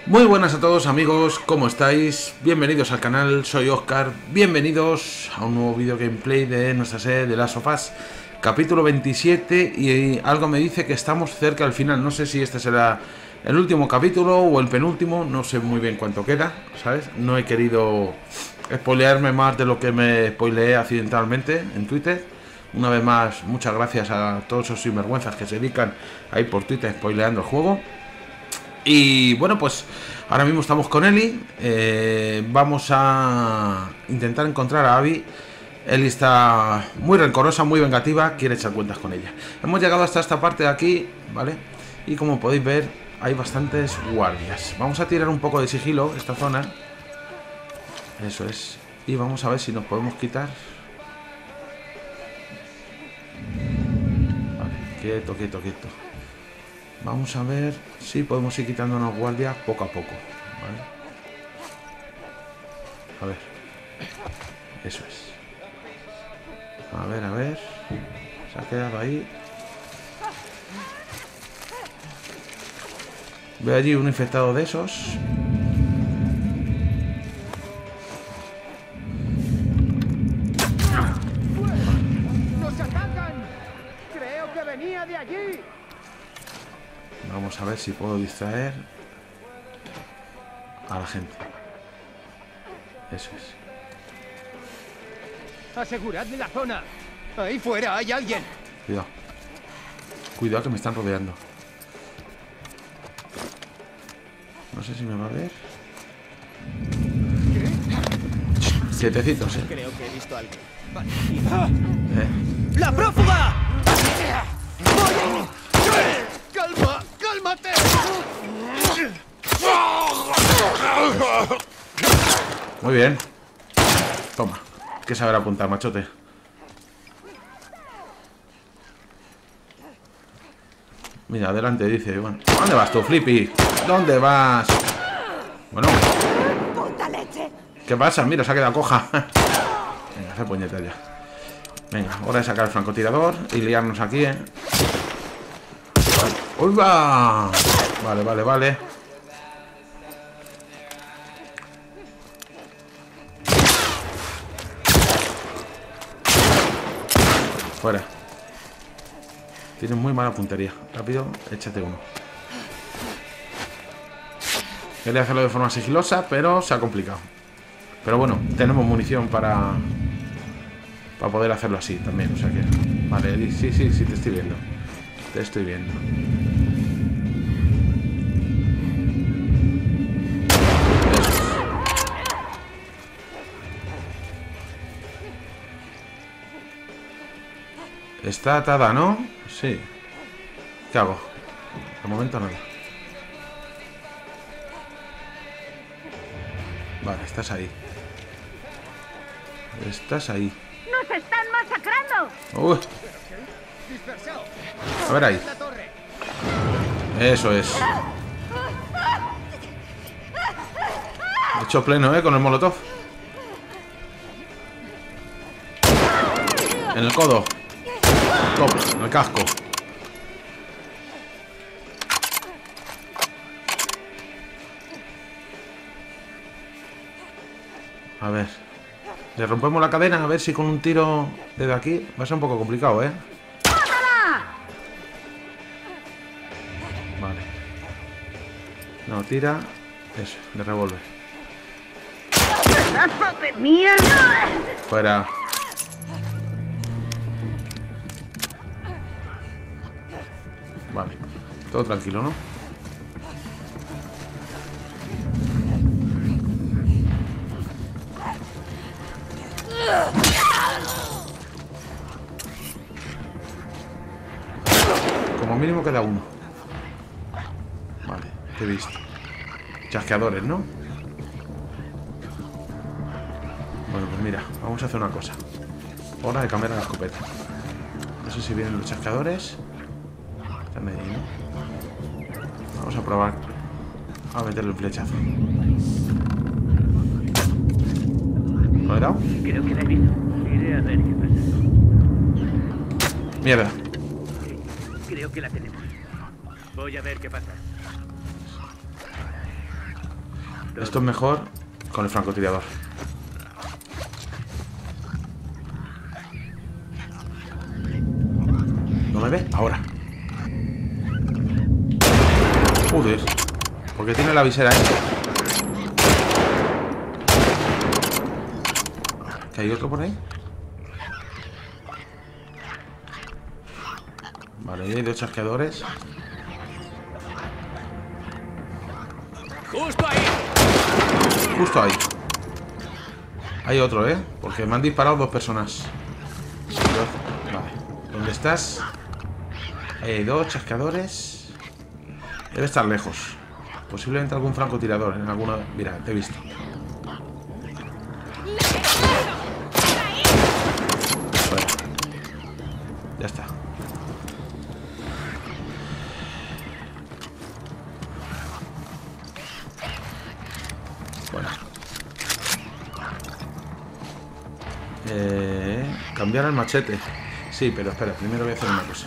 Muy buenas a todos amigos, ¿cómo estáis? Bienvenidos al canal, soy Oscar. Bienvenidos a un nuevo video gameplay de nuestra serie de Last of Us, capítulo 27. Y algo me dice que estamos cerca al final. No sé si este será el último capítulo o el penúltimo. No sé muy bien cuánto queda, ¿sabes? No he querido spoilearme más de lo que me spoileé accidentalmente en Twitter. Una vez más, muchas gracias a todos esos sinvergüenzas que se dedican a ir por Twitter spoileando el juego. Y bueno, pues ahora mismo estamos con Ellie. Vamos a intentar encontrar a Abby. Ellie está muy rencorosa, muy vengativa, quiere echar cuentas con ella. Hemos llegado hasta esta parte de aquí, ¿vale? Y como podéis ver, hay bastantes guardias. Vamos a tirar un poco de sigilo esta zona. Eso es. Y vamos a ver si nos podemos quitar. Vale, quieto, quieto, quieto. Vamos a ver si podemos ir quitándonos guardias poco a poco, ¿vale? A ver. Eso es. A ver, a ver. Se ha quedado ahí. Veo allí un infectado de esos. ¡Nos atacan! Creo que venía de allí. Vamos a ver si puedo distraer a la gente. Eso es. Aseguradme la zona. Ahí fuera hay alguien. Cuidado. Cuidado que me están rodeando. No sé si me va a ver. Quietecitos, Creo que he visto algo. ¡La prófuga! ¡Calma! ¡Cálmate! Muy bien. Toma. Que saber apuntar, machote. Mira, adelante, dice. Bueno, ¿dónde vas tú, Flippy? ¿Dónde vas? Bueno. ¿Qué pasa? Mira, se ha quedado coja. Venga, hace puñeta ya. Venga, hora de sacar el francotirador y liarnos aquí, ¡Uy, va! Vale, vale, vale. Fuera. Tienes muy mala puntería. Rápido, échate uno. Quería hacerlo de forma sigilosa, pero se ha complicado. Pero bueno, tenemos munición para poder hacerlo así también. O sea que... Vale, sí, sí, sí, te estoy viendo. Te estoy viendo. Está atada, ¿no? Sí. ¿Qué hago? De momento nada. Vale, estás ahí. Estás ahí. ¡Nos están masacrando! Uy. A ver ahí. Eso es. He hecho pleno, con el molotov. En el codo. Top, en el casco. A ver. Le rompemos la cadena, a ver si con un tiro desde aquí va a ser un poco complicado, Vale. No, tira. Eso, de revólver. ¡Pedazo de mierda! Fuera. Vale. Todo tranquilo, ¿no? Como mínimo queda uno. Vale, te he visto. Chasqueadores, ¿no? Bueno, pues mira, vamos a hacer una cosa. Hora de cambiar la escopeta. No sé si vienen los chasqueadores. Están ahí, ¿no? Vamos a probar a meterle un flechazo. ¿Lo he dado? Creo que la he visto. Iré a ver qué pasa. Mierda. Creo que la tenemos. Voy a ver qué pasa. Esto es mejor con el francotirador. ¿No me ve? Ahora. Joder. Porque tiene la visera ahí. ¿Que hay otro por ahí? Vale, ahí hay 2 chasqueadores. ¡Justo ahí! Justo ahí. Hay otro, ¿eh? Porque me han disparado 2 personas. Vale. ¿Dónde estás? Ahí hay 2 chasqueadores. Debe estar lejos. Posiblemente algún francotirador en alguna... Mira, te he visto. Bueno. Ya está. Bueno. Cambiar el machete. Sí, pero espera, primero voy a hacer una cosa.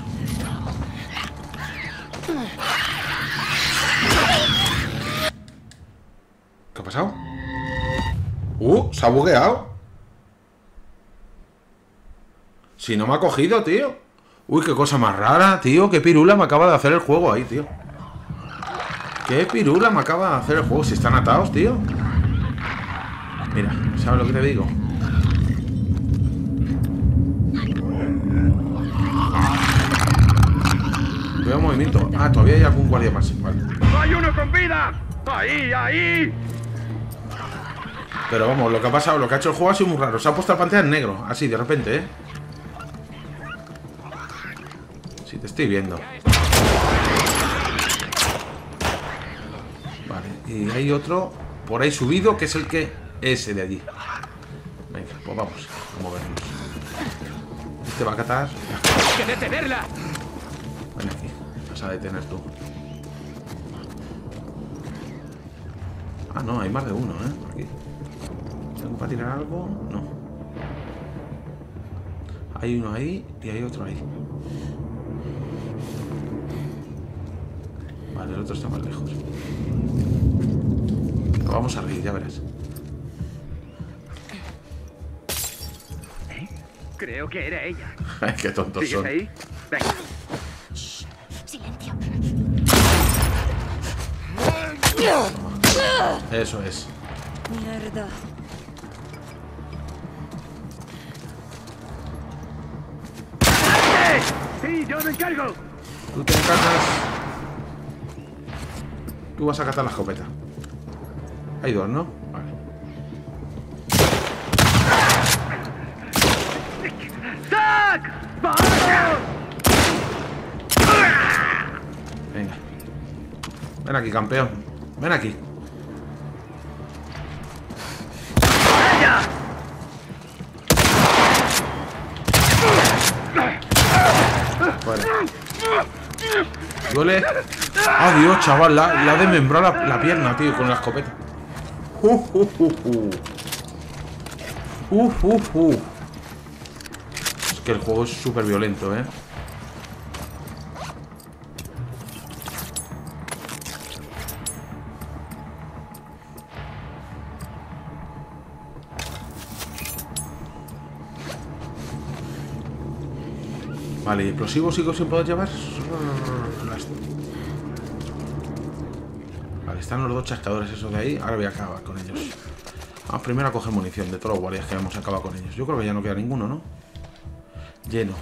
¿Qué ha pasado? Se ha bugueado. Si no me ha cogido, tío. Uy, qué cosa más rara, tío. Qué pirula me acaba de hacer el juego ahí, tío. Qué pirula me acaba de hacer el juego. Si están atados, tío. Mira, ¿sabes lo que te digo? Veo movimiento. Ah, todavía hay algún guardia más. Vale. ¡Hay uno con vida! ¡Ahí, ahí! Pero vamos, lo que ha pasado, lo que ha hecho el juego ha sido muy raro. Se ha puesto la pantalla en negro, así de repente, ¿eh? Sí, te estoy viendo. Vale, y hay otro por ahí subido, que es el que... Ese de allí. Venga, pues vamos a movernos. Este va a catar. ¡Hay que detenerla! Ven aquí, vas a detener tú. Ah, no, hay más de uno, ¿eh? Aquí. ¿Tengo para tirar algo? No. Hay uno ahí y hay otro ahí. Vale, el otro está más lejos. Lo vamos a reír, ya verás. Creo que era ella. Ay, qué tontos ¿Sigues son. ahí? Venga. Silencio. Eso es. Mierda. ¡Sí, yo me encargo! Tú te encargas. Tú vas a catar la escopeta. Hay 2, ¿no? Vale. ¡Zack! ¡Vamos! Venga. Ven aquí, campeón. Ven aquí. Fuera. ¿Duele? ¡Ah, Dios, chaval! La ha desmembrado la pierna, tío, con la escopeta. Es que el juego es súper violento, ¿eh? Vale, ¿explosivos sigo sin poder llevar? Vale, están los 2 chascadores esos de ahí. Ahora voy a acabar con ellos. Vamos primero a coger munición de todos los guardias que hemos acabado con ellos. Yo creo que ya no queda ninguno, ¿no? Lleno.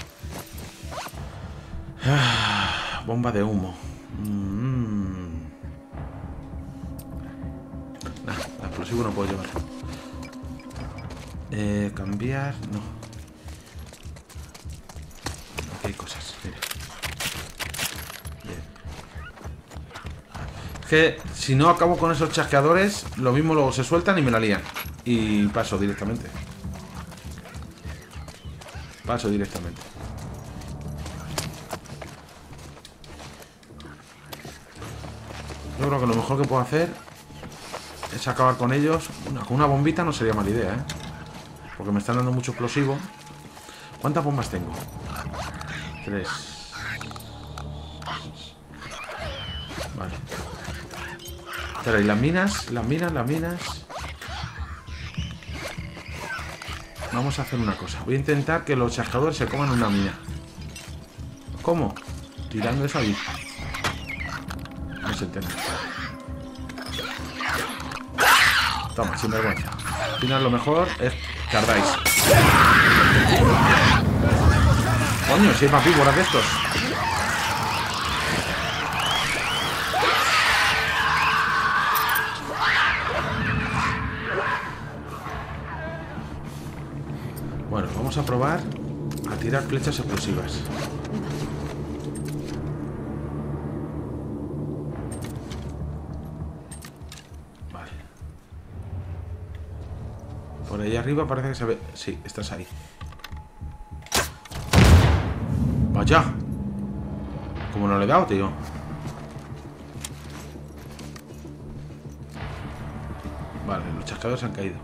Bomba de humo. Nah, el explosivo no puedo llevar. Cambiar... No. Aquí hay cosas, mira. Bien. Es que si no acabo con esos chasqueadores, lo mismo luego se sueltan y me la lían. Y paso directamente. Paso directamente. Yo creo que lo mejor que puedo hacer es acabar con ellos. Con una bombita no sería mala idea, ¿eh? Porque me están dando mucho explosivo. ¿Cuántas bombas tengo? 3. Vale. Pero y las minas, las minas. Vamos a hacer una cosa. Voy a intentar que los chascadores se coman una mina. ¿Cómo? Tirando eso ahí. No se entiende. Toma, sin vergüenza. Al final lo mejor es que ardáis. Coño, si hay más víboras de estos. Bueno, vamos a probar a tirar flechas explosivas. Vale. Por ahí arriba parece que se ve... Sí, estás ahí. ¡Vaya! Como no le he dado, tío. Vale, los chascadores han caído.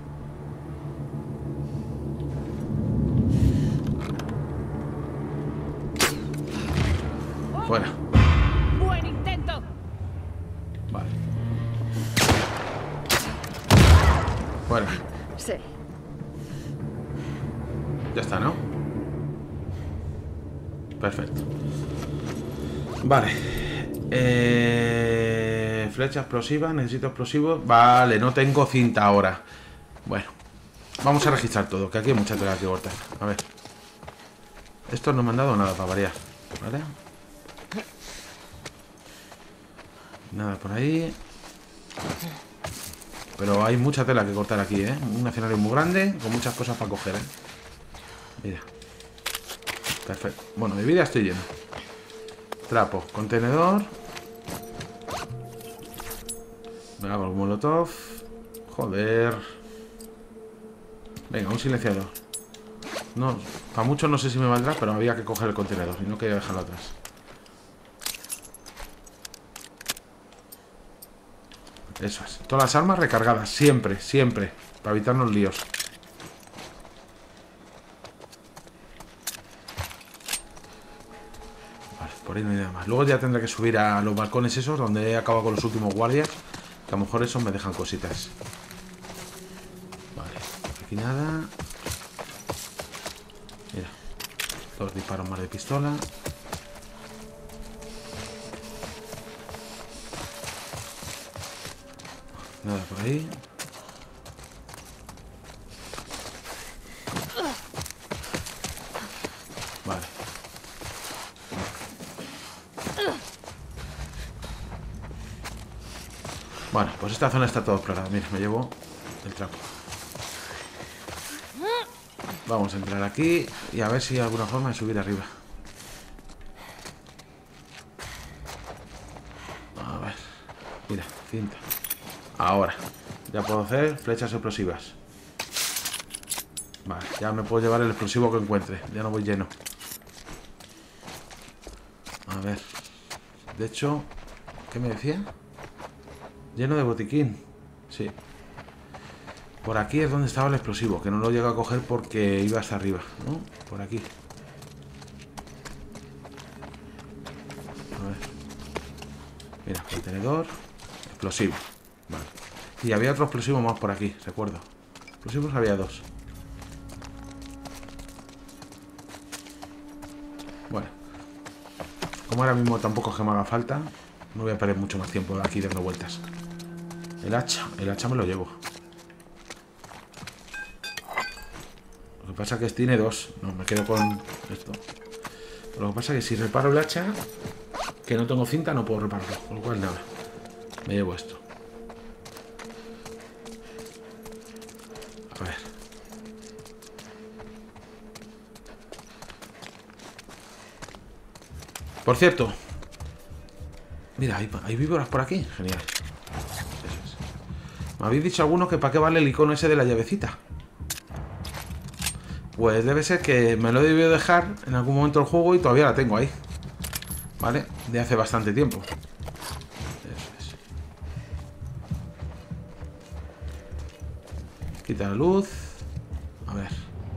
Fuera. Buen intento. Vale. Fuera. Sí. Ya está, ¿no? Perfecto. Vale. Flecha explosiva. Necesito explosivos. Vale, no tengo cinta ahora. Bueno. Vamos a registrar todo, que aquí hay mucha tela que cortar. A ver. Estos no me han dado nada para variar. ¿Vale? Nada por ahí. Pero hay mucha tela que cortar aquí, ¿eh? Un escenario muy grande, con muchas cosas para coger, ¿eh? Mira. Perfecto. Bueno, de vida estoy lleno. Trapo, contenedor. Me hago el molotov. Joder. Venga, un silenciador. No, para muchos no sé si me valdrá, pero había que coger el contenedor y no quería dejarlo atrás. Eso es. Todas las armas recargadas. Siempre, siempre. Para evitarnos líos. Vale, por ahí no hay nada más. Luego ya tendré que subir a los balcones esos donde he acabado con los últimos guardias. Que a lo mejor esos me dejan cositas. Vale. Aquí nada. Mira. 2 disparos más de pistola. Nada por ahí. Vale. Bueno, pues esta zona está todo explorada. Mira, me llevo el trapo. Vamos a entrar aquí y a ver si hay alguna forma de subir arriba. A ver. Mira, cinta. Ahora, ya puedo hacer flechas explosivas. Vale, ya me puedo llevar el explosivo que encuentre. Ya no voy lleno. A ver. De hecho, ¿qué me decía? Lleno de botiquín. Sí. Por aquí es donde estaba el explosivo, que no lo llego a coger porque iba hasta arriba, ¿no? Por aquí. A ver. Mira, contenedor. Explosivo. Vale. Y había otro explosivo más por aquí, recuerdo. Explosivos había 2. Bueno. Como ahora mismo tampoco es que me haga falta, no voy a perder mucho más tiempo aquí dando vueltas. El hacha me lo llevo. Lo que pasa es que tiene 2. No, me quedo con esto. Lo que pasa es que si reparo el hacha, que no tengo cinta, no puedo repararlo. Con lo cual nada. Me llevo esto. A ver. Por cierto. Mira, hay víboras por aquí. Genial. Eso es. Me habéis dicho algunos que para qué vale el icono ese de la llavecita. Pues debe ser que me lo he debido dejar en algún momento del juego y todavía la tengo ahí. ¿Vale? De hace bastante tiempo. Eso es. Quita la luz. A ver.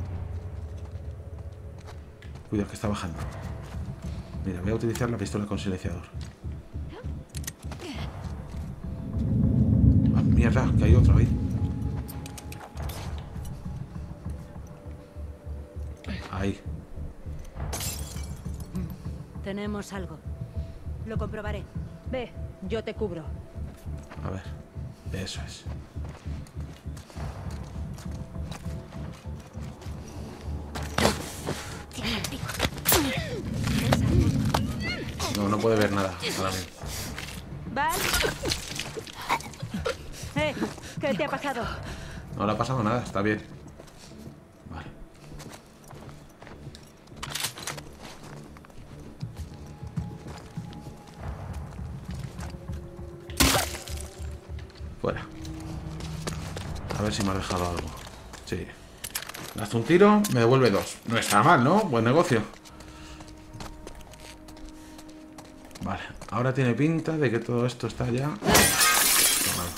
Cuidado que está bajando. Mira, voy a utilizar la pistola con silenciador. Mierda, que hay otro ahí. Ahí. Tenemos algo. Lo comprobaré. Ve, yo te cubro. A ver. Eso es. No, no puede ver nada ahora mismo. ¿Val? ¿Qué te ha pasado? No le ha pasado nada, está bien. Vale. Fuera. A ver si me ha dejado algo. Sí. Le hace un tiro, me devuelve 2. No está mal, ¿no? Buen negocio. Vale. Ahora tiene pinta de que todo esto está ya... tomado.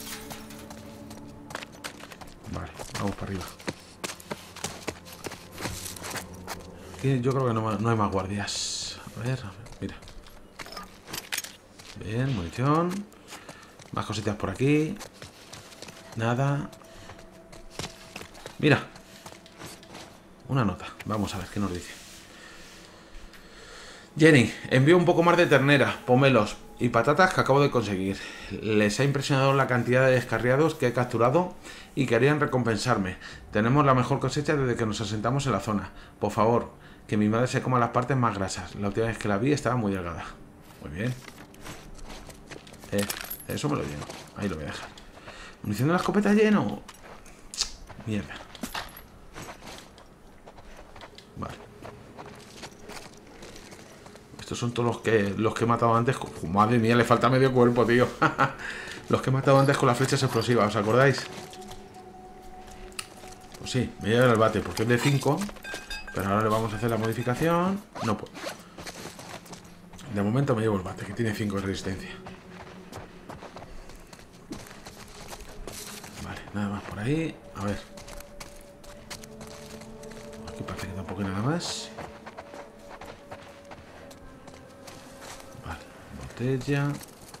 Vale, vamos para arriba. Aquí yo creo que no hay más guardias. A ver, mira. Bien, munición. Más cositas por aquí. Nada. Mira. Una nota. Vamos a ver qué nos dice. Jenny, envío un poco más de ternera, pomelos y patatas que acabo de conseguir. Les ha impresionado la cantidad de descarriados que he capturado y querían recompensarme. Tenemos la mejor cosecha desde que nos asentamos en la zona. Por favor, que mi madre se coma las partes más grasas. La última vez que la vi estaba muy delgada. Muy bien. Eso me lo lleno. Ahí lo voy a dejar. ¿Munición de la escopeta lleno? Mierda. Vale. Estos son todos los que he matado antes. Madre mía, le falta medio cuerpo, tío. Los que he matado antes con las flechas explosivas, ¿os acordáis? Pues sí, me lleva el bate porque es de 5. Pero ahora le vamos a hacer la modificación. No puedo. De momento me llevo el bate, que tiene 5 de resistencia. Vale, nada más por ahí. A ver. Aquí parece que tampoco hay nada más. Vale, botella.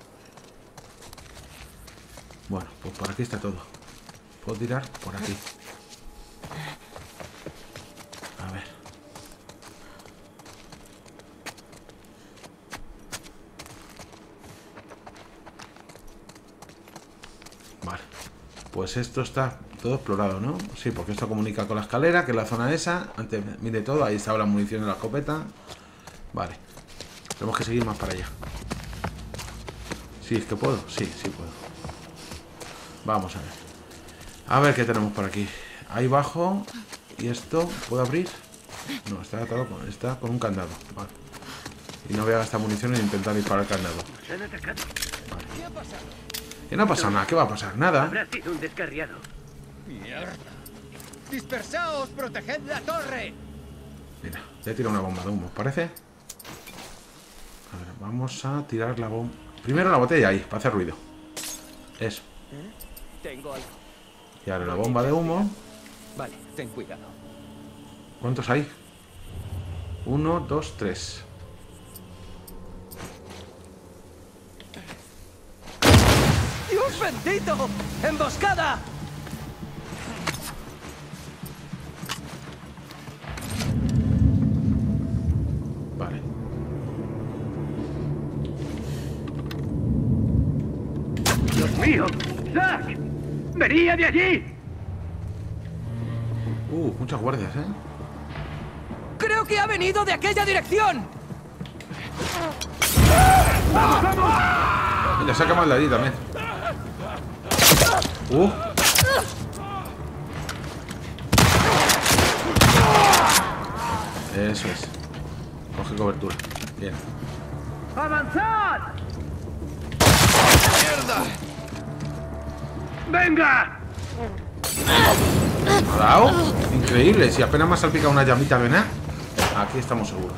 Bueno, pues por aquí está todo. Puedo tirar por aquí. A ver. Vale. Pues esto está todo explorado, ¿no? Sí, porque esto comunica con la escalera, que es la zona esa. Antes, mire todo, ahí estaba la munición de la escopeta. Vale. Tenemos que seguir más para allá. Sí, es que puedo. Sí, sí puedo. Vamos a ver. A ver qué tenemos por aquí. Ahí bajo. ¿Y esto? ¿Puedo abrir? No, está atado está con un candado. Vale. Y no voy a gastar munición en intentar disparar el candado. Nos han atacado. Vale. Que no ha pasado nada. ¿Qué va a pasar? Nada. Habrá sido un descarriado. ¡Mierda! ¡Dispersaos! ¡Proteged la torre! Mira, ya he tirado una bomba de humo, ¿os parece? A ver, vamos a tirar la bomba. Primero la botella ahí, para hacer ruido. Eso. Tengo algo. Y ahora la bomba de humo. Vale, ten cuidado. ¿Cuántos hay? 1, 2, 3. ¡Dios bendito! ¡Emboscada! Vale. ¡Dios mío! ¡Zack! ¡Venía de allí! Muchas guardias, ¿eh? ¡Creo que ha venido de aquella dirección! Mira, saca más de allí también. Eso es. Coge cobertura. Bien. ¡Avanzad! ¡Mierda! ¡Venga! ¿Me ha dado? Increíble. Si apenas me ha salpicado una llamita de nada. Aquí estamos seguros.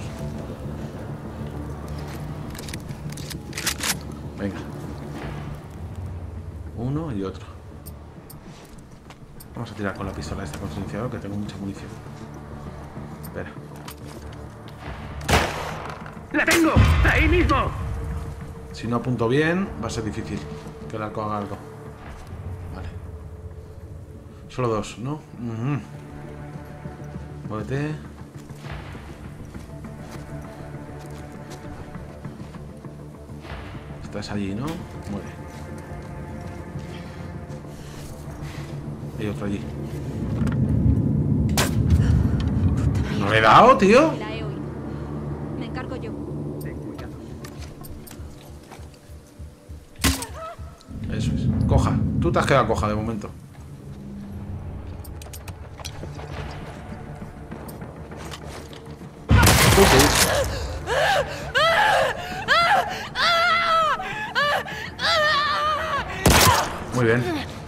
Venga. Uno y otro. Vamos a tirar con la pistola esta con silenciador, que tengo mucha munición. Espera. ¡La tengo! ¡Ahí mismo! Si no apunto bien, va a ser difícil que el arco haga algo. Solo 2, ¿no? Muévete. Estás allí, ¿no? Mueve. Hay otro allí. ¿No le he dado, tío? La he oído. Me encargo yo. Ten cuidado. Eso es. Coja. Tú te has quedado coja de momento. Tú sí. Muy bien.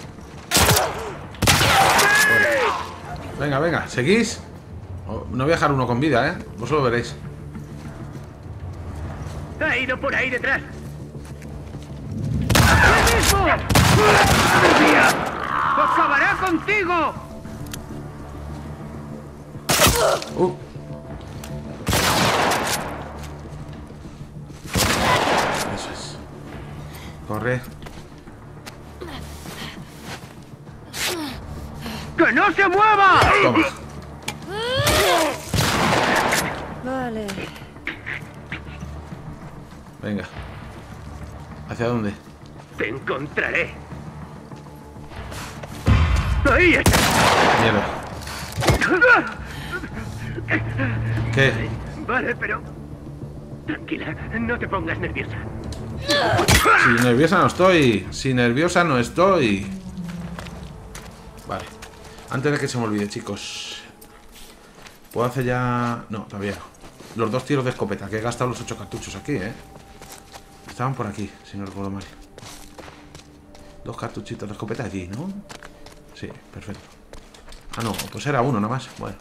Venga, venga. ¿Seguís? Oh, no voy a dejar uno con vida, ¿eh? Vosotros lo veréis. Ha ido por ahí detrás. ¡Ahí mismo! ¡Madre mía! ¡Acabará contigo! Eso es. Corre. ¡Que no se mueva! Toma. Vale. Venga. ¿Hacia dónde? Te encontraré. ¡Ahí está! Mierda. ¿Qué? Vale, pero... Tranquila, no te pongas nerviosa. Si nerviosa no estoy. Si nerviosa no estoy. Vale. Antes de que se me olvide, chicos. ¿Puedo hacer ya...? No, todavía no. Los 2 tiros de escopeta, que he gastado los 8 cartuchos aquí, ¿eh? Estaban por aquí, si no recuerdo mal. 2 cartuchitos de escopeta allí, ¿no? Sí, perfecto. Ah, no, pues era uno nada más. Bueno.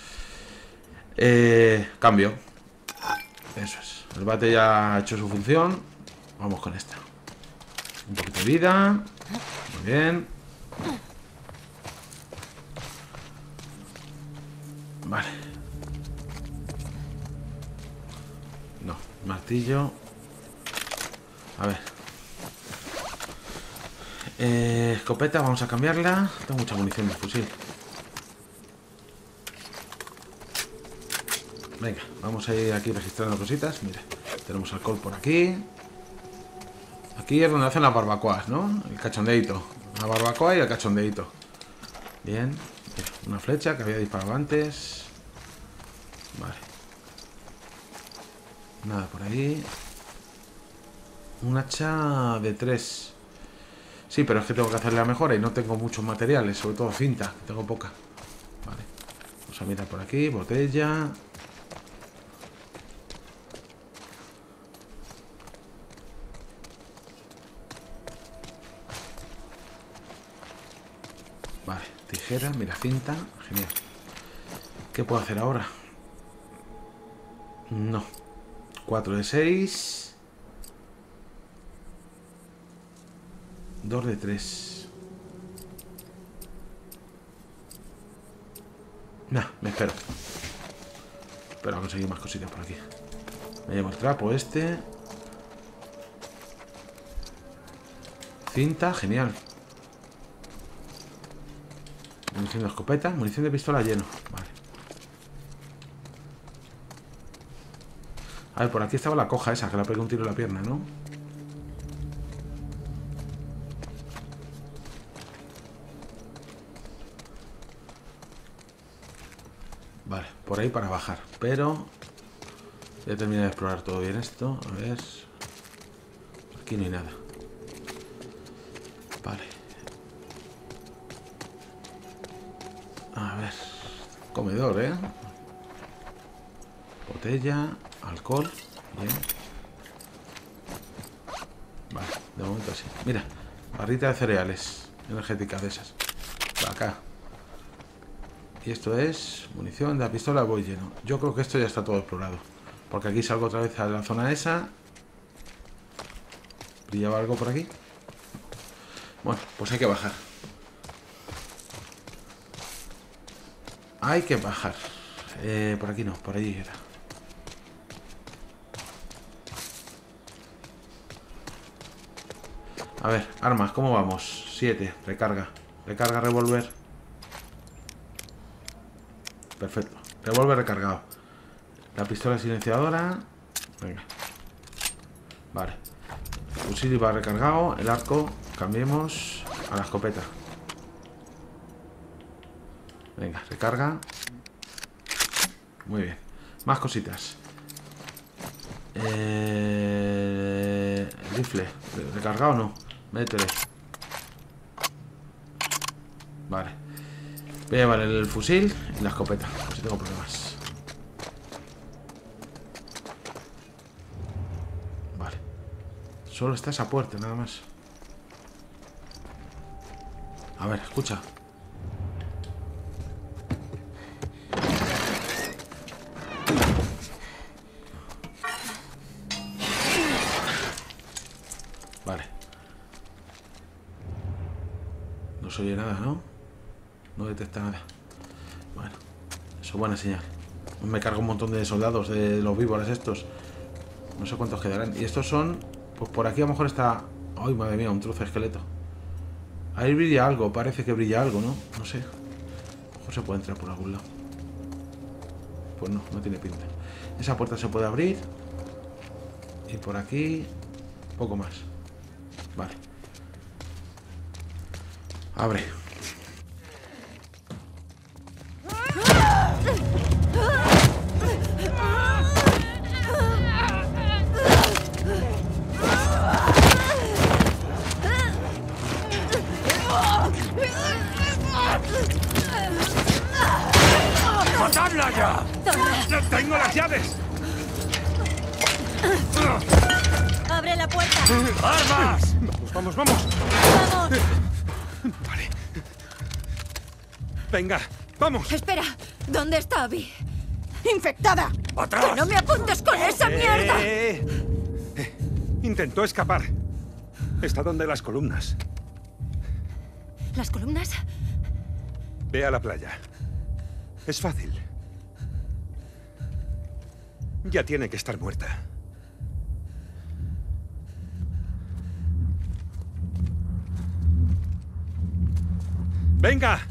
Cambio. Eso es. El bate ya ha hecho su función. Vamos con esta. Un poquito de vida. Muy bien. Vale. No, martillo. A ver. Escopeta, vamos a cambiarla. Tengo mucha munición de fusil. Venga, vamos a ir aquí registrando cositas. Mira, tenemos alcohol por aquí. Aquí es donde hacen las barbacoas, ¿no? El cachondeito. La barbacoa y el cachondeito. Bien. Mira, una flecha que había disparado antes. Vale. Nada por ahí. Un hacha de 3. Sí, pero es que tengo que hacerle la mejora y no tengo muchos materiales, sobre todo cinta, que tengo poca. Vale. Vamos a mirar por aquí, botella. Vale, tijera, mira, cinta. Genial. ¿Qué puedo hacer ahora? No. 4 de 6. 2 de 3. Nah, me espero. Espero a conseguir más cositas por aquí. Me llevo el trapo este. Cinta, genial. Munición de escopeta, munición de pistola lleno. Vale. A ver, por aquí estaba la coja esa, que la pegué un tiro en la pierna, ¿no? Vale, por ahí para bajar. Pero ya terminé de explorar todo bien esto. A ver. Aquí no hay nada. Vale. A ver. Comedor, ¿eh? Botella. Alcohol. Bien. Vale, de momento así. Mira, barrita de cereales energéticas de esas. Para acá. Y esto es munición de la pistola, voy lleno. Yo creo que esto ya está todo explorado. Porque aquí salgo otra vez a la zona esa. ¿Brillaba algo por aquí? Bueno, pues hay que bajar. Hay que bajar. Por aquí no, por allí era. A ver, armas, ¿cómo vamos? 7, recarga. Recarga, revólver. perfecto. Revólver recargado. La pistola silenciadora. Venga. Vale. Fusil va recargado. El arco. Cambiemos a la escopeta. Venga, recarga. Muy bien. Más cositas. Rifle. ¿Recargado o no? Métele. Vale. Voy a llevar el fusil y la escopeta. Si tengo problemas. Vale. Solo está esa puerta, nada más. A ver, escucha. Vale. No se oye nada, ¿no? No detecta nada. Bueno, eso es buena señal. Me cargo un montón de soldados de los víboras estos. No sé cuántos quedarán. Y estos son... Pues por aquí a lo mejor está... ¡Ay, madre mía! Un trozo de esqueleto. Ahí brilla algo. Parece que brilla algo, ¿no? No sé. A lo mejor se puede entrar por algún lado. Pues no, no tiene pinta. Esa puerta se puede abrir. Y por aquí... Poco más. Vale. Abre. ¡Matadla ya! ¡Tengo las llaves! ¡Abre la puerta! ¡Armas! Vamos, vamos. ¡Vamos! Vale. Venga, vamos. Espera, ¿dónde está Abby? ¡Infectada! ¡Atrás! ¡Que no me apuntes con esa mierda! Intentó escapar. Está donde las columnas. ¿Las columnas? Ve a la playa. Es fácil. Ya tiene que estar muerta. ¡Venga!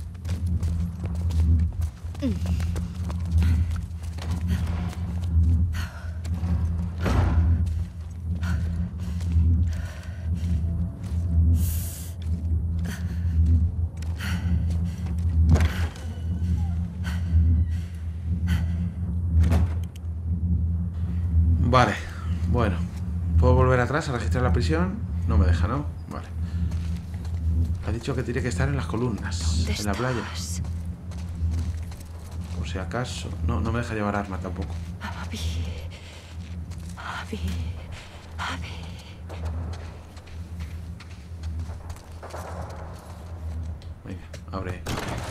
Vale, bueno. ¿Puedo volver atrás a registrar la prisión? No me deja, ¿no? Vale. Ha dicho que tiene que estar en las columnas, en la playa. Por si acaso. No, no me deja llevar arma tampoco. Abby. Abby. Abby. Venga, abre.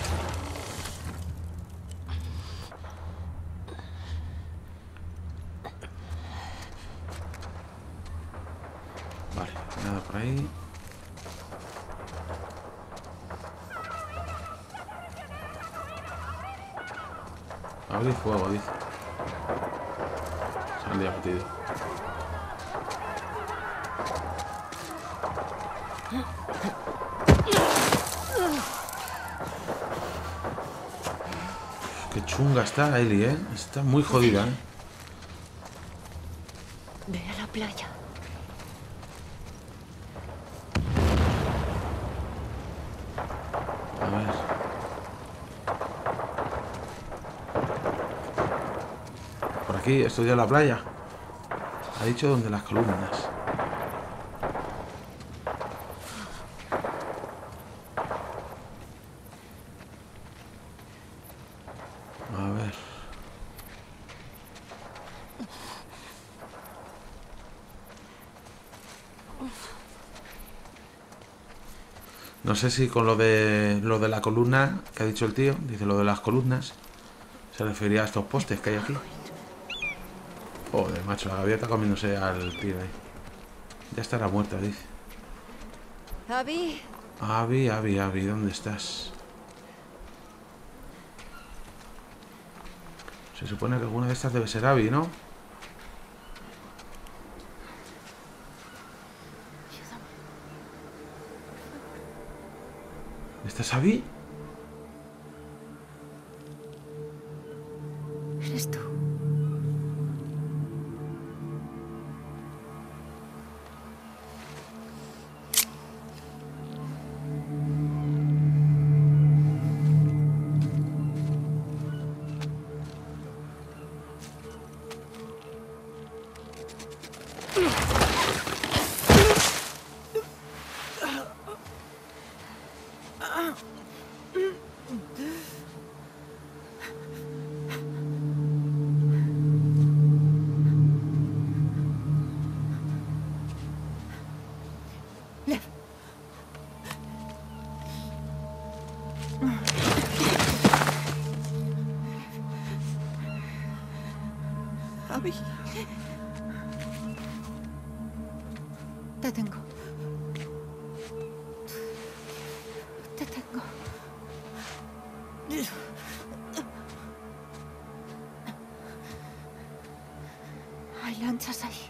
Vale, nada por ahí. Abrir fuego, dice. Se han divertido. Qué chunga está Ellie, ¿eh? Está muy jodida, ¿eh? Ve a la playa. A ver. Por aquí, esto ya es la playa. Ha dicho donde las columnas. A ver. No sé si con lo de la columna que ha dicho el tío, dice lo de las columnas, se refería a estos postes que hay aquí. Joder, macho, la gaviota comiéndose al tío ahí. Ya estará muerta, dice. Abby. Abby, ¿dónde estás? Se supone que alguna de estas debe ser Abby, ¿no? ¿Esta es Abby? Abby. Te tengo. Te tengo. Hay lanchas ahí.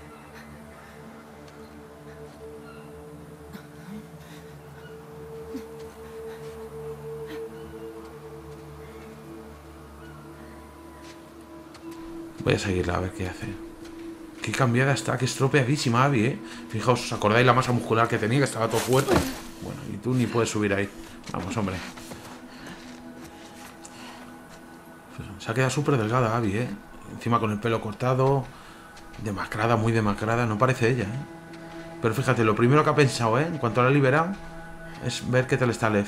Voy a seguirla a ver qué hace. Qué cambiada está, qué estropeadísima Abby, ¿eh? Fijaos, ¿os acordáis la masa muscular que tenía? Que estaba todo fuerte. Bueno, y tú ni puedes subir ahí. Vamos, hombre. Se ha quedado súper delgada Abby, ¿eh? Encima con el pelo cortado. Demacrada, muy demacrada. No parece ella, ¿eh? Pero fíjate, lo primero que ha pensado, ¿eh? En cuanto la ha liberado, es ver qué tal está Lev.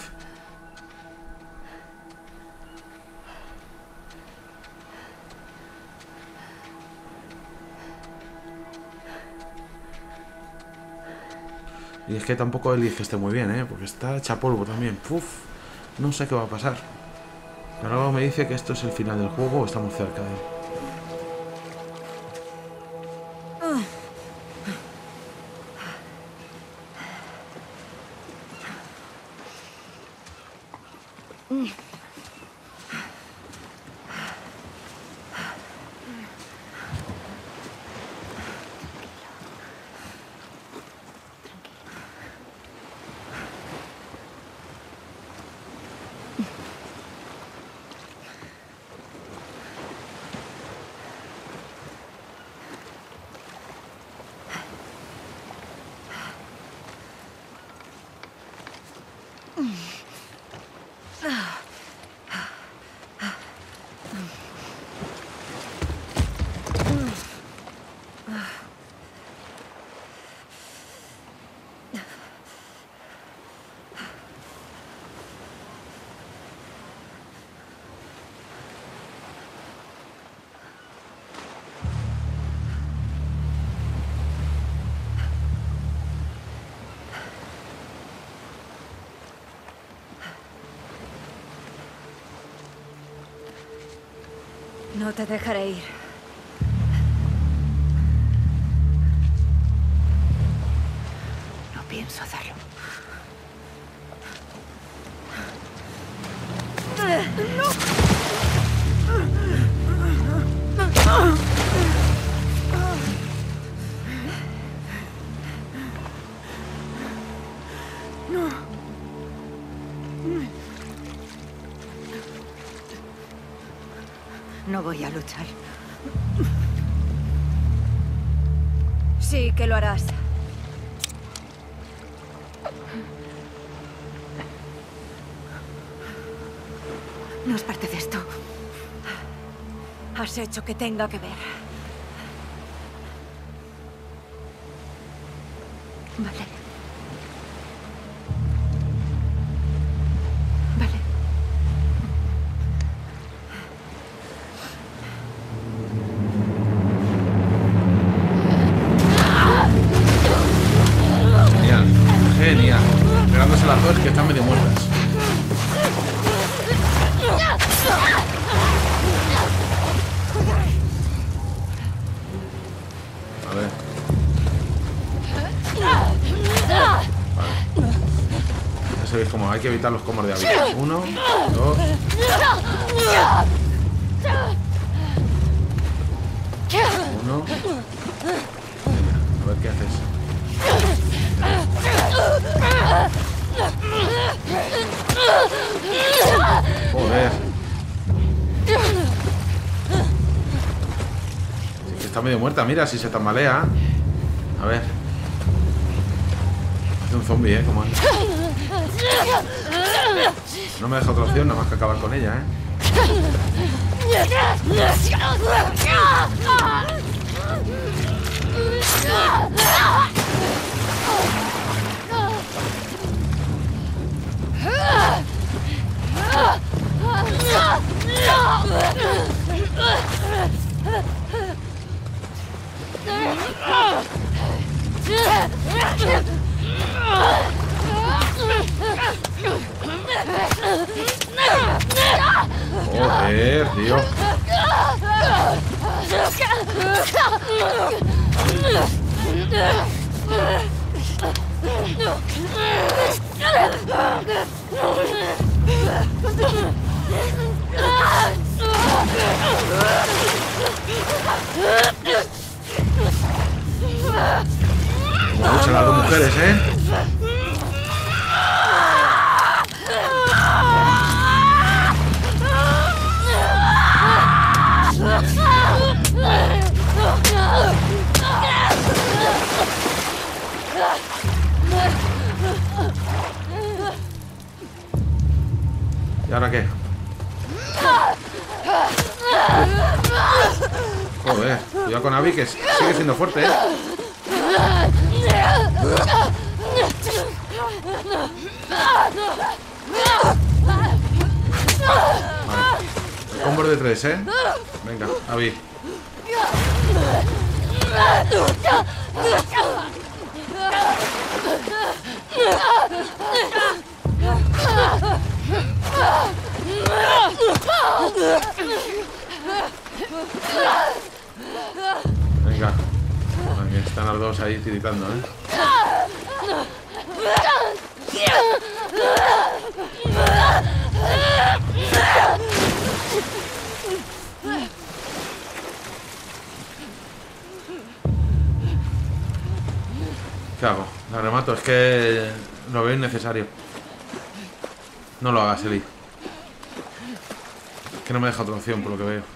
Y es que tampoco elige esté muy bien, ¿eh? Porque está hecha polvo también. Uf, no sé qué va a pasar. Pero algo me dice que esto es el final del juego o estamos cerca de él. No te dejaré ir. No pienso hacerlo. No voy a luchar. Sí que lo harás. No es parte de esto. Has hecho que tenga que ver. Vale. Vale. Genial, genial. Pegándose las dos que están medio muertas. A ver. Vale. Ya sabéis cómo hay que evitar los combos de Abby. 1, 2. Uno. A ver qué haces. Joder. Sí que está medio muerta, mira, si se tambalea. A ver. Hace un zombie, como anda. No me deja otra opción, nada más que acabar con ella, Joder, tío. Como luchan las dos mujeres, ¿eh? ¿Y ahora qué? Joder, cuidado con Abby, que sigue siendo fuerte, ¿eh? Vale. Combos de 3, ¿eh? Venga, Abby. Venga. Aquí están las dos ahí tiritando, ¿eh? ¿Qué hago? La remato, es que lo veo innecesario. No lo hagas, Eli. Es que no me deja otra opción por lo que veo.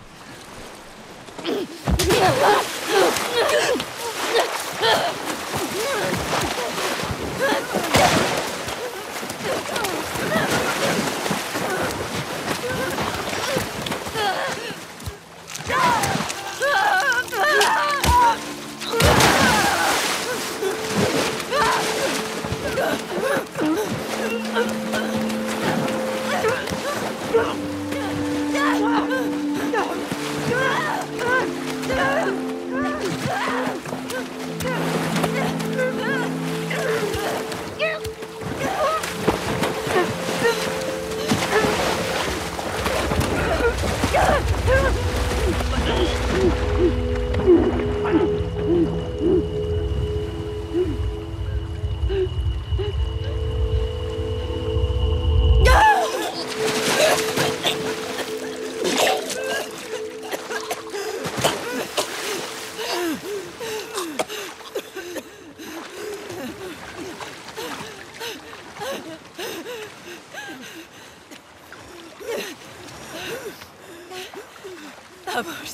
Vamos.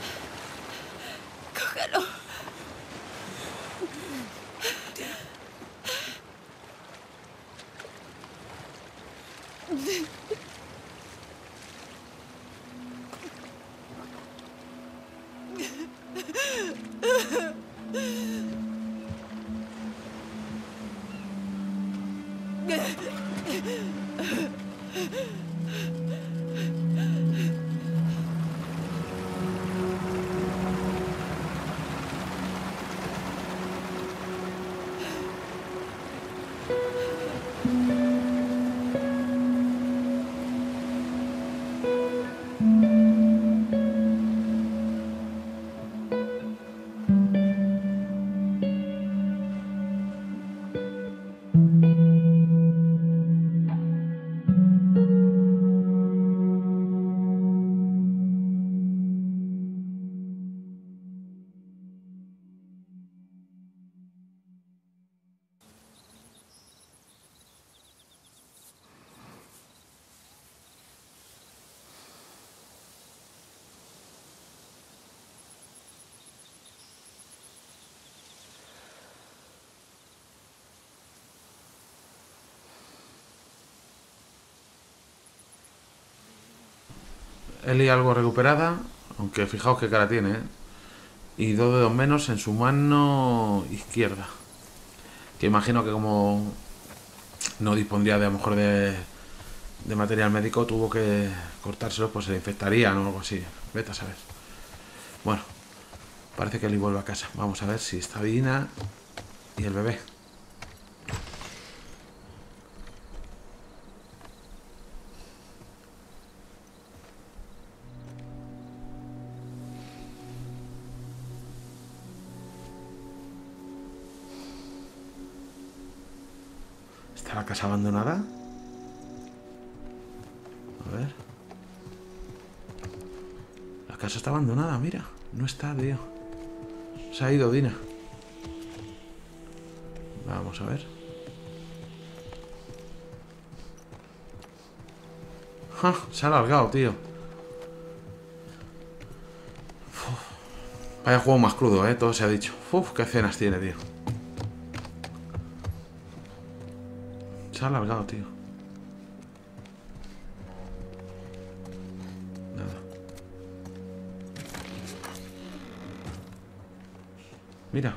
Cógelo. Eli algo recuperada, aunque fijaos qué cara tiene, ¿eh? Y 2 dedos menos en su mano izquierda. Que imagino que como no dispondría de a lo mejor de material médico, tuvo que cortárselo, pues se le infectarían o algo así. Vete a saber. Bueno, parece que Eli vuelve a casa. Vamos a ver si está Dina. Y el bebé. ¿Está la casa abandonada? A ver. La casa está abandonada, mira. No está, tío. Se ha ido Dina. Vamos a ver. ¡Ja! Se ha alargado, tío. Uf. Vaya juego más crudo, todo se ha dicho. Uf, qué escenas tiene, tío. Se ha alargado, tío. Nada. Mira.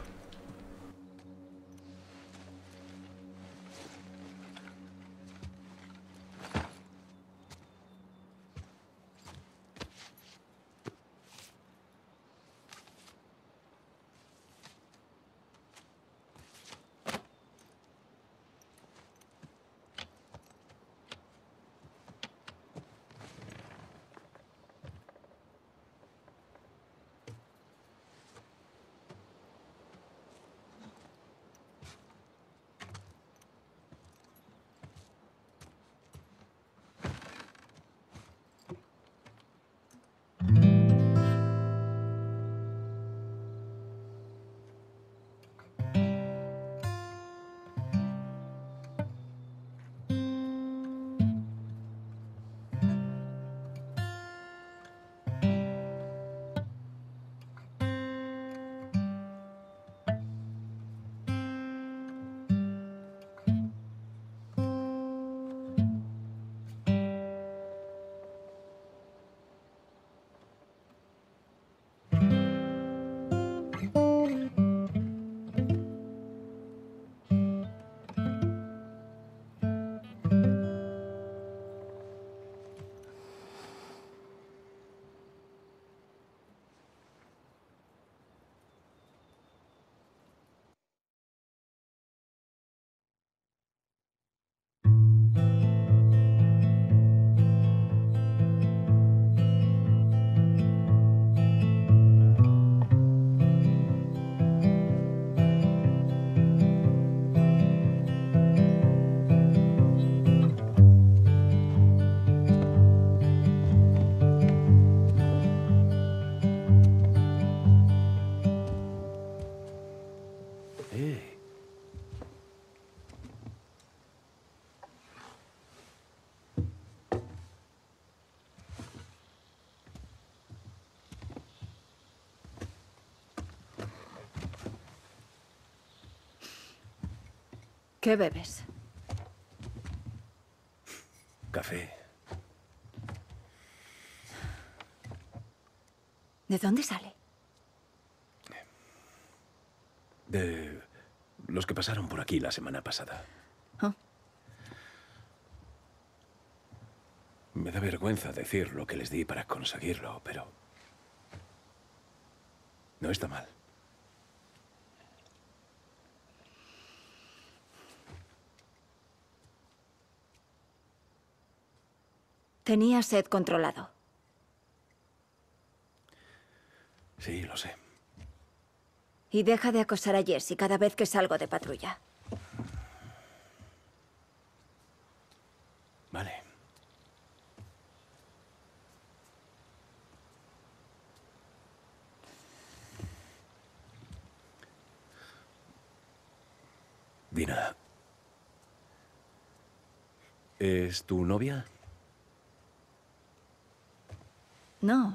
¿Qué bebes? Café. ¿De dónde sale? De los que pasaron por aquí la semana pasada. Oh. Me da vergüenza decir lo que les di para conseguirlo, pero no está mal. Tenía sed controlado. Sí, lo sé. Y deja de acosar a Jessie cada vez que salgo de patrulla. Vale. Dina. ¿Es tu novia? No.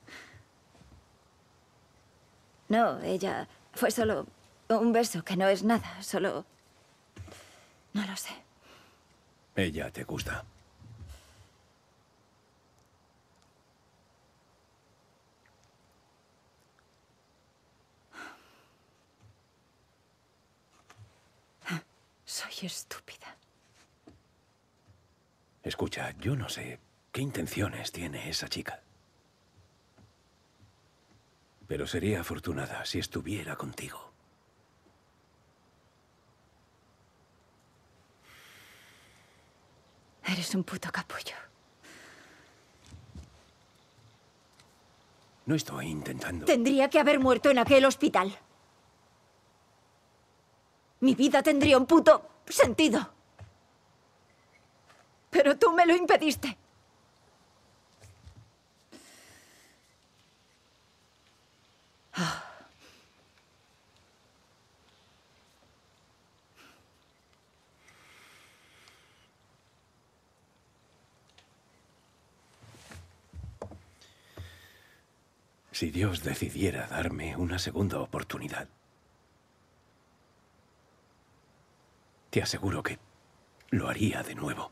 No, ella... Fue solo un beso, que no es nada, solo... No lo sé. Ella te gusta. Soy estúpida. Escucha, yo no sé qué intenciones tiene esa chica. Pero sería afortunada si estuviera contigo. Eres un puto capullo. No estoy intentando. Tendría que haber muerto en aquel hospital. Mi vida tendría un puto sentido. Pero tú me lo impediste. Si Dios decidiera darme una segunda oportunidad, te aseguro que lo haría de nuevo.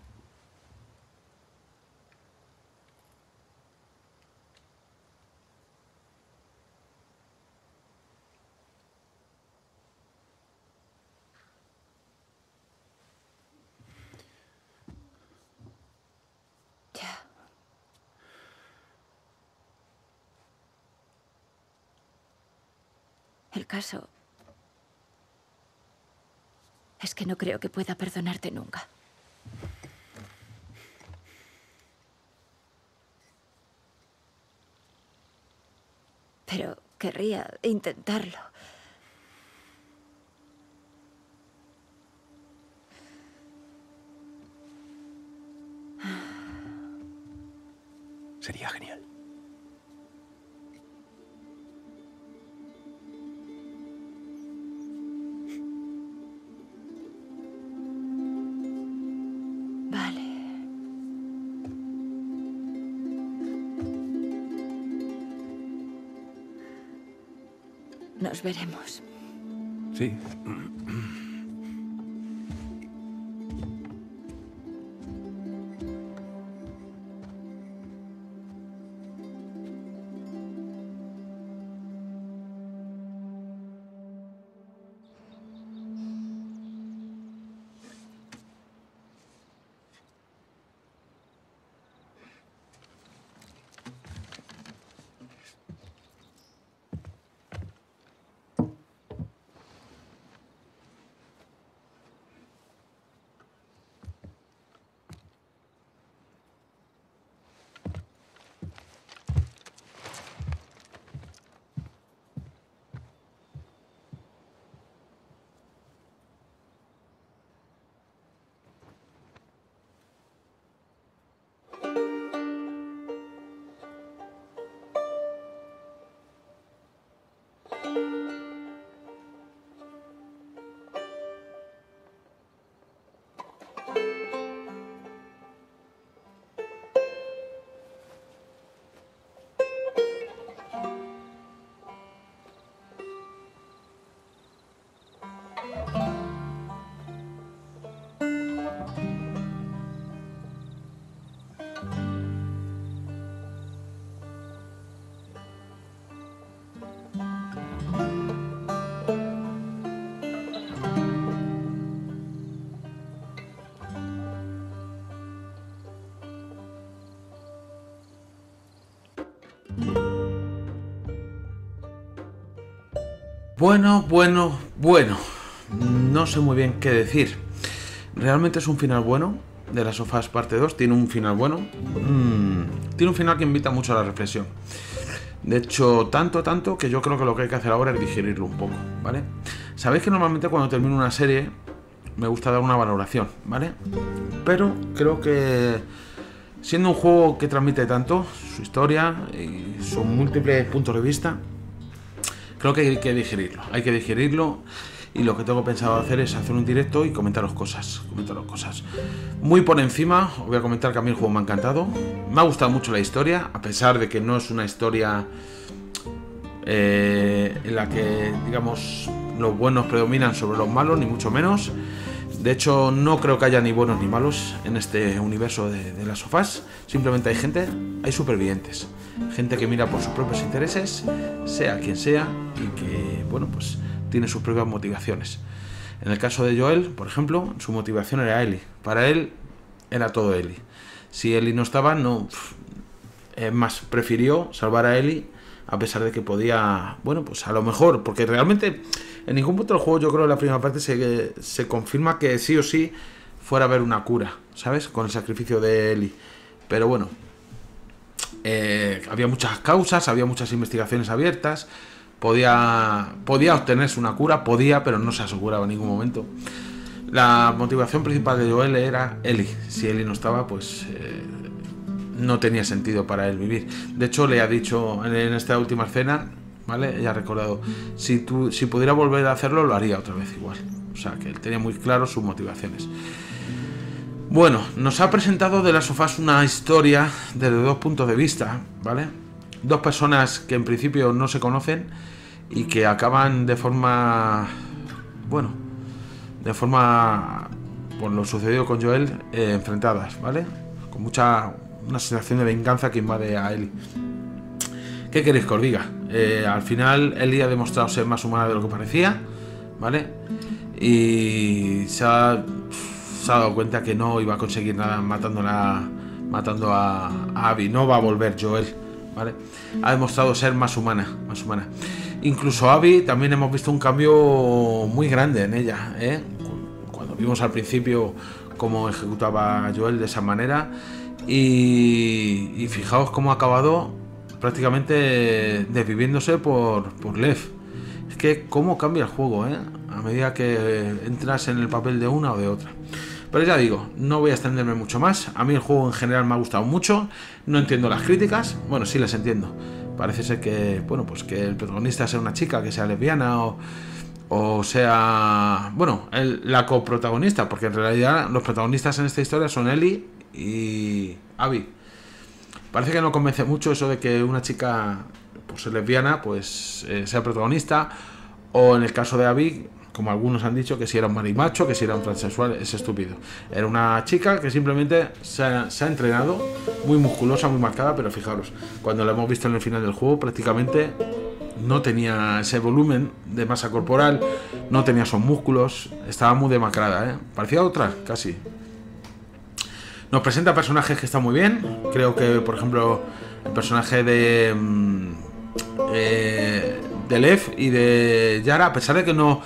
Ya. El caso es que no creo que pueda perdonarte nunca. Pero querría intentarlo. Sería genial. Vale. Nos veremos. Sí. Bueno. No sé muy bien qué decir. Realmente es un final bueno. De Last of Us parte 2 tiene un final bueno. Tiene un final que invita mucho a la reflexión. De hecho, tanto que yo creo que lo que hay que hacer ahora es digerirlo un poco, ¿vale? Sabéis que normalmente cuando termino una serie me gusta dar una valoración, ¿vale? Pero creo que siendo un juego que transmite tanto, su historia y sus múltiples puntos de vista, creo que hay que digerirlo. Hay que digerirlo y lo que tengo pensado hacer es hacer un directo y comentaros cosas. Muy por encima, os voy a comentar que a mí el juego me ha encantado. Me ha gustado mucho la historia, a pesar de que no es una historia en la que, digamos, los buenos predominan sobre los malos, ni mucho menos. De hecho, no creo que haya ni buenos ni malos en este universo de Last of Us. Simplemente hay supervivientes. Gente que mira por sus propios intereses, sea quien sea, y que, bueno, pues tiene sus propias motivaciones. En el caso de Joel, por ejemplo, su motivación era Ellie. Para él era todo Ellie. Si Ellie no estaba, no... Es más, prefirió salvar a Ellie a pesar de que podía... Bueno, pues a lo mejor, porque realmente en ningún punto del juego, yo creo, en la primera parte se confirma que sí o sí fuera a ver una cura, ¿sabes? Con el sacrificio de Ellie. Pero bueno, había muchas causas, había muchas investigaciones abiertas. Podía obtenerse una cura, pero no se aseguraba en ningún momento. La motivación principal de Joel era Ellie. Si Ellie no estaba, pues no tenía sentido para él vivir. De hecho, le ha dicho en esta última escena, ¿vale? Ella ha recordado, si pudiera volver a hacerlo, lo haría otra vez igual. O sea, que él tenía muy claro sus motivaciones. Bueno, nos ha presentado The Last of Us una historia desde dos puntos de vista, ¿vale? Dos personas que en principio no se conocen y que acaban de forma... Bueno, por lo sucedido con Joel, enfrentadas, ¿vale? Con una sensación de venganza que invade a Ellie. ¿Qué queréis que os diga? Al final Ellie ha demostrado ser más humana de lo que parecía, ¿vale? Y se ha dado cuenta que no iba a conseguir nada matando a Abby. No va a volver Joel, ¿vale? Ha demostrado ser más humana. Incluso Abby también hemos visto un cambio muy grande en ella, ¿eh? Cuando vimos al principio cómo ejecutaba a Joel de esa manera, y fijaos cómo ha acabado prácticamente desviviéndose por Lev. Es que cómo cambia el juego, ¿eh? A medida que entras en el papel de una o de otra. Pero ya digo, no voy a extenderme mucho más. A mí el juego en general me ha gustado mucho. No entiendo las críticas. Bueno, sí las entiendo. Parece ser que, bueno, pues que el protagonista sea una chica, que sea lesbiana o sea... Bueno, la coprotagonista, porque en realidad los protagonistas en esta historia son Ellie y Abby. Parece que no convence mucho eso de que una chica, por ser lesbiana, pues sea protagonista. O en el caso de Abby, como algunos han dicho, que si era un marimacho, que si era un transexual. Es estúpido. Era una chica que simplemente se ha entrenado, muy musculosa, muy marcada, pero fijaros, cuando la hemos visto en el final del juego, prácticamente no tenía ese volumen de masa corporal, no tenía esos músculos, estaba muy demacrada, ¿eh? Parecía otra, casi. Nos presenta personajes que están muy bien. Creo que, por ejemplo, el personaje de Lev y de Yara, a pesar de que no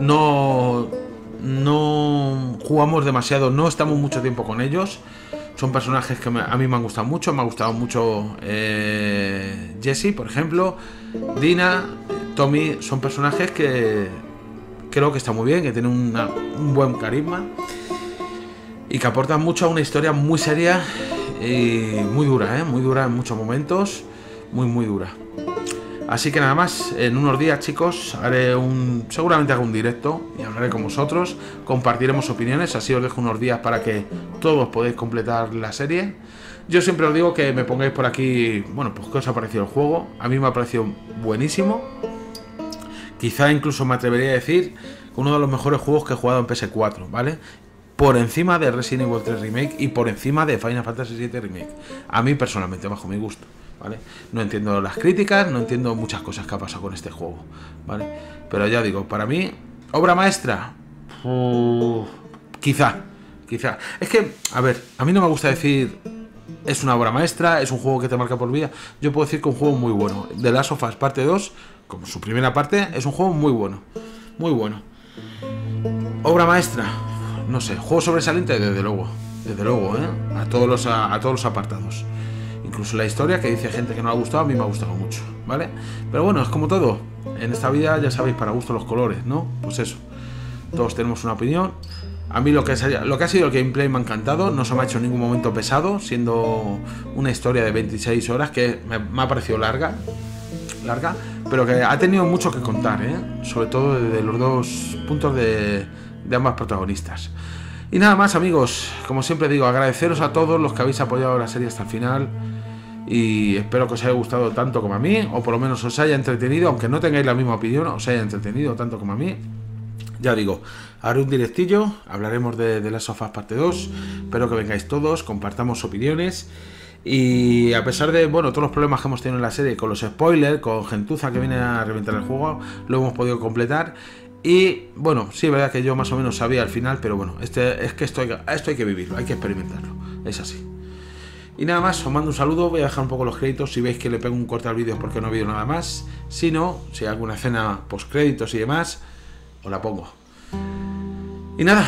jugamos demasiado, no estamos mucho tiempo con ellos, son personajes que a mí me han gustado mucho. Me ha gustado mucho Jesse, por ejemplo, Dina, Tommy. Son personajes que creo que están muy bien, que tienen un buen carisma y que aportan mucho a una historia muy seria y muy dura, ¿eh? Muy dura en muchos momentos, muy dura. Así que nada más, en unos días, chicos, seguramente hago un directo y hablaré con vosotros, compartiremos opiniones, así os dejo unos días para que todos podáis completar la serie. Yo siempre os digo que me pongáis por aquí, bueno, pues qué os ha parecido el juego. A mí me ha parecido buenísimo. Quizá incluso me atrevería a decir que uno de los mejores juegos que he jugado en PS4, ¿vale? Por encima de Resident Evil 3 Remake y por encima de Final Fantasy VII Remake. A mí personalmente, bajo mi gusto, ¿vale? No entiendo las críticas, no entiendo muchas cosas que ha pasado con este juego, ¿vale? Pero ya digo, para mí, obra maestra, quizá. Es que, a ver, a mí no me gusta decir es una obra maestra, es un juego que te marca por vida. Yo puedo decir que un juego muy bueno. The Last of Us parte 2, como su primera parte, es un juego muy bueno. Muy bueno. Obra maestra, no sé, juego sobresaliente, desde luego, ¿eh? A todos los apartados. Incluso la historia, que dice gente que no le ha gustado, a mí me ha gustado mucho, ¿vale? Pero bueno, es como todo. En esta vida, ya sabéis, para gusto los colores, ¿no? Pues eso. Todos tenemos una opinión. A mí lo que ha sido el gameplay me ha encantado. No se me ha hecho en ningún momento pesado, siendo una historia de 26 horas que me ha parecido larga, pero que ha tenido mucho que contar, ¿eh? Sobre todo desde los dos puntos de ambas protagonistas. Y nada más, amigos, como siempre digo, agradeceros a todos los que habéis apoyado la serie hasta el final, y espero que os haya gustado tanto como a mí, o por lo menos os haya entretenido, aunque no tengáis la misma opinión, os haya entretenido tanto como a mí. Ya digo, haré un directillo, hablaremos de The Last of Us parte 2, espero que vengáis todos, compartamos opiniones. Y a pesar de, bueno, todos los problemas que hemos tenido en la serie, con los spoilers, con gentuza que viene a reventar el juego, lo hemos podido completar. Y bueno, sí, es verdad que yo más o menos sabía al final, pero bueno, esto hay que vivirlo, hay que experimentarlo, es así. Y nada más, os mando un saludo, voy a dejar un poco los créditos. Si veis que le pego un corte al vídeo es porque no he habido nada más. Si no, si hay alguna escena post créditos y demás, os la pongo. Y nada,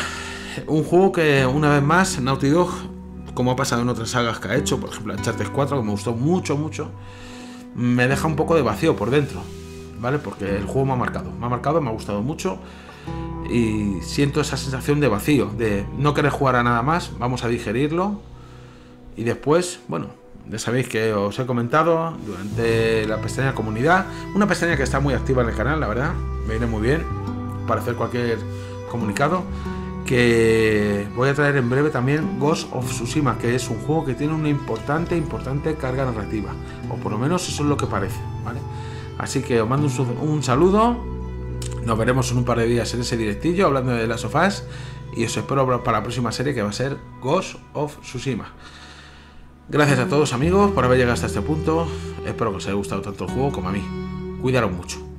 un juego que una vez más Naughty Dog, como ha pasado en otras sagas que ha hecho, por ejemplo Uncharted 4, que me gustó mucho, me deja un poco de vacío por dentro, ¿vale? Porque el juego me ha marcado, me ha gustado mucho y siento esa sensación de vacío, de no querer jugar a nada más, vamos a digerirlo y después, bueno, ya sabéis que os he comentado durante la pestaña comunidad, una pestaña que está muy activa en el canal, la verdad, me viene muy bien para hacer cualquier comunicado, que voy a traer en breve también Ghost of Tsushima, que es un juego que tiene una importante carga narrativa, o por lo menos eso es lo que parece, ¿vale? Así que os mando un saludo, nos veremos en un par de días en ese directillo hablando de The Last of Us y os espero para la próxima serie, que va a ser Ghost of Tsushima. Gracias a todos amigos por haber llegado hasta este punto, espero que os haya gustado tanto el juego como a mí, cuidaros mucho.